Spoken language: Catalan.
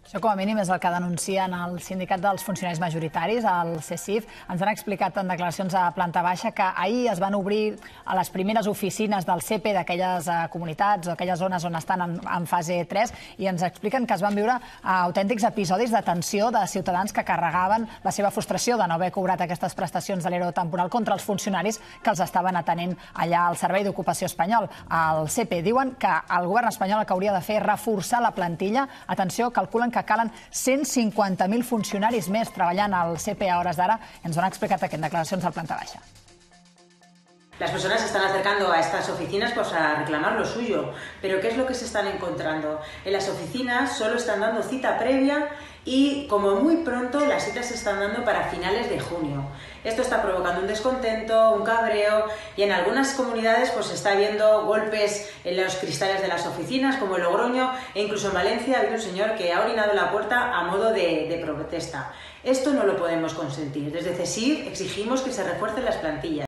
Això com a mínim és el que denuncien el Sindicat dels Funcionaris Majoritaris, el CESIF. Ens han explicat en declaracions a planta baixa que ahir es van obrir a les primeres oficines del CEPE d'aquelles comunitats o aquelles zones on estan en fase 3 i ens expliquen que es van viure autèntics episodis de tensió de ciutadans que carregaven la seva frustració de no haver cobrat aquestes prestacions de l'ERO temporal contra els funcionaris que els estaven atenent allà al Servei d'Ocupació espanyol. Al CEPE diuen que el govern espanyol el que hauria de fer és reforçar la plantilla. Atenció, calculen que calen 150.000 funcionaris més treballant al CEPE a hores d'ara. Ens ho han explicat aquí en declaracions al planta baixa. Las personas se están acercando a estas oficinas pues a reclamar lo suyo, pero ¿qué es lo que se están encontrando? En las oficinas solo están dando cita previa y como muy pronto las citas se están dando para finales de junio. Esto está provocando un descontento, un cabreo y en algunas comunidades pues se está viendo golpes en los cristales de las oficinas como en Logroño e incluso en Valencia ha habido un señor que ha orinado la puerta a modo de protesta. Esto no lo podemos consentir. Desde CESIF exigimos que se refuercen las plantillas.